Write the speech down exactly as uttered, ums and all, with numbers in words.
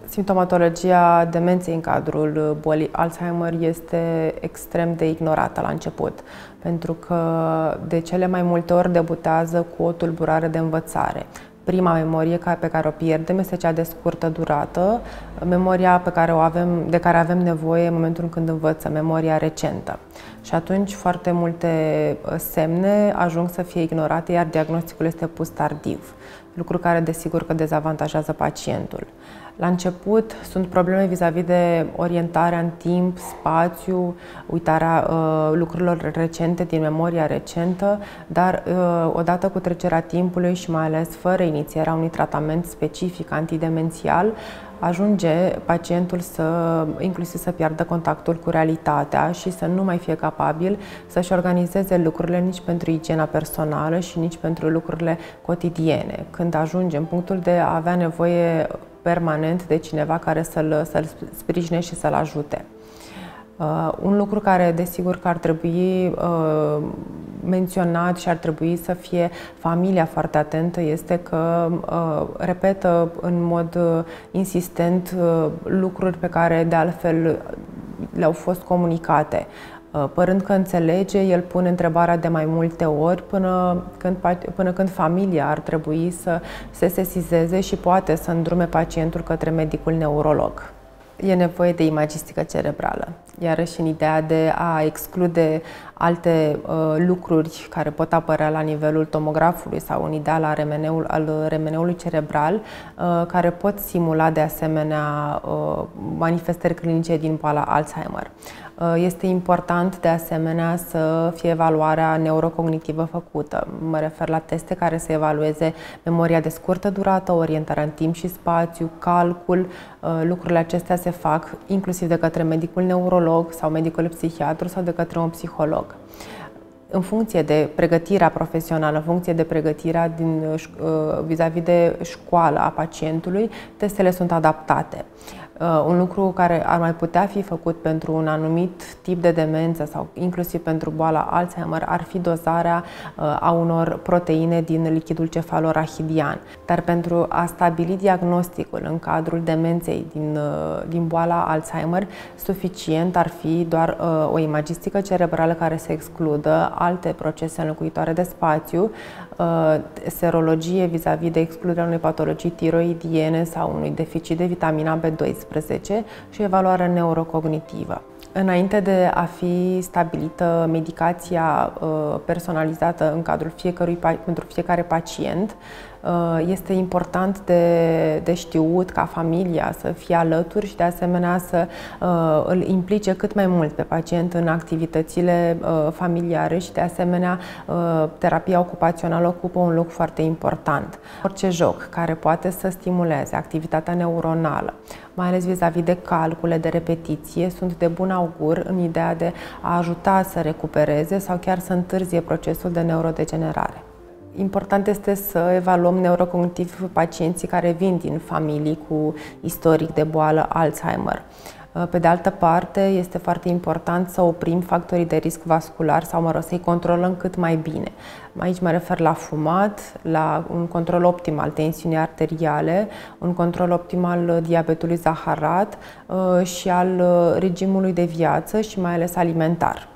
Simptomatologia demenței în cadrul bolii Alzheimer este extrem de ignorată la început, pentru că de cele mai multe ori debutează cu o tulburare de învățare. Prima memorie pe care o pierdem este cea de scurtă durată, memoria pe care o avem, de care avem nevoie în momentul când învățăm, memoria recentă. Și atunci foarte multe semne ajung să fie ignorate, iar diagnosticul este pus tardiv, lucru care desigur că dezavantajează pacientul. La început sunt probleme vis-a-vis de orientarea în timp, spațiu, uitarea uh, lucrurilor recente din memoria recentă, dar uh, odată cu trecerea timpului și mai ales fără inițierea unui tratament specific antidemențial, ajunge pacientul să, inclusiv să piardă contactul cu realitatea și să nu mai fie capabil să-și organizeze lucrurile nici pentru igiena personală și nici pentru lucrurile cotidiene, când ajunge în punctul de a avea nevoie permanent de cineva care să-l să-l sprijine și să-l ajute. Uh, un lucru care, desigur, că ar trebui uh, menționat și ar trebui să fie familia foarte atentă este că uh, repetă în mod uh, insistent uh, lucruri pe care, de altfel, le-au fost comunicate. Uh, părând că înțelege, el pune întrebarea de mai multe ori până când, până când familia ar trebui să se sesizeze și poate să îndrume pacientul către medicul neurolog. E nevoie de imagistică cerebrală, iarăși în ideea de a exclude alte uh, lucruri care pot apărea la nivelul tomografului sau în ideal al remeneul, al remeneului cerebral, uh, care pot simula de asemenea uh, manifestări clinice din boala Alzheimer. Uh, este important de asemenea să fie evaluarea neurocognitivă făcută. Mă refer la teste care să evalueze memoria de scurtă durată, orientarea în timp și spațiu, calcul. Uh, lucrurile acestea se fac inclusiv de către medicul neurolog sau medicul psihiatru sau de către un psiholog. În funcție de pregătirea profesională, în funcție de pregătirea din, vis-a-vis de școală a pacientului, testele sunt adaptate. Un lucru care ar mai putea fi făcut pentru un anumit tip de demență sau inclusiv pentru boala Alzheimer ar fi dozarea a unor proteine din lichidul cefalorachidian. Dar pentru a stabili diagnosticul în cadrul demenței din, din boala Alzheimer, suficient ar fi doar o imagistică cerebrală care să excludă alte procese înlocuitoare de spațiu, serologie vis-a-vis de excluderea unei patologii tiroidiene sau unui deficit de vitamina B doisprezece și evaluarea neurocognitivă. Înainte de a fi stabilită medicația personalizată în cadrul fiecărui, pentru fiecare pacient, este important de, de știut ca familia să fie alături și de asemenea să uh, îl implice cât mai mult pe pacient în activitățile uh, familiare și de asemenea uh, terapia ocupațională ocupă un loc foarte important. Orice joc care poate să stimuleze activitatea neuronală, mai ales vis-a-vis de calcule, de repetiție, sunt de bun augur în ideea de a ajuta să recupereze sau chiar să întârzie procesul de neurodegenerare. Important este să evaluăm neurocognitiv pacienții care vin din familii cu istoric de boală Alzheimer. Pe de altă parte, este foarte important să oprim factorii de risc vascular sau, mă rog, să-i controlăm cât mai bine. Aici mă refer la fumat, la un control optim al tensiunii arteriale, un control optim al diabetului zaharat și al regimului de viață și mai ales alimentar.